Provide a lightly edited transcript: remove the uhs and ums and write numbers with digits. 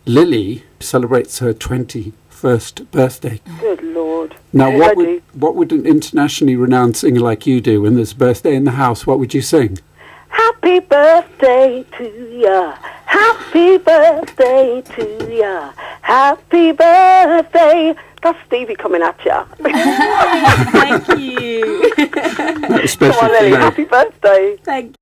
Lily celebrates her 21st birthday. Good Lord. Now, what would an internationally renowned singer like you do when there's a birthday in the house? What would you sing? Happy birthday to ya. Happy birthday to ya. Happy birthday. That's Stevie coming at ya. Thank you. That was special. Come on, Lily. Happy birthday. Thank you.